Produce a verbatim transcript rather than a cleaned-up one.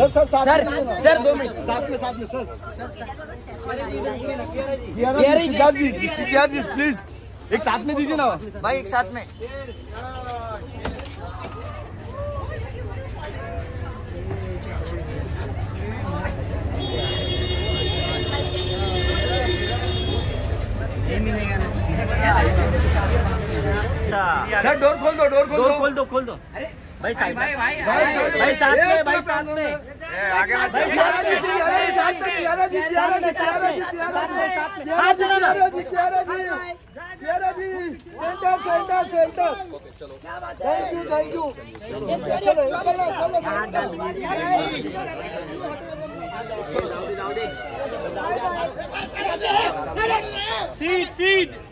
Sir sir साथ sir sir दो minute साथ में साथ में सर जी प्लीज एक साथ में दीजिए ना भाई, एक साथ में। सर डोर खोल दो, डोर खोल दो, खोल दो खोल दो। अरे भाई साइड भाई भाई भाई साथ में, भाई साथ में। आगे भाई साथ में, साथ में प्यारा जी, प्यारा जी, प्यारा जी, प्यारा जी, हाथ प्यारा जी, प्यारा जी, प्यारा जी, centre centre centre. Thank you thank you. चलो चलो चलो सीट सीट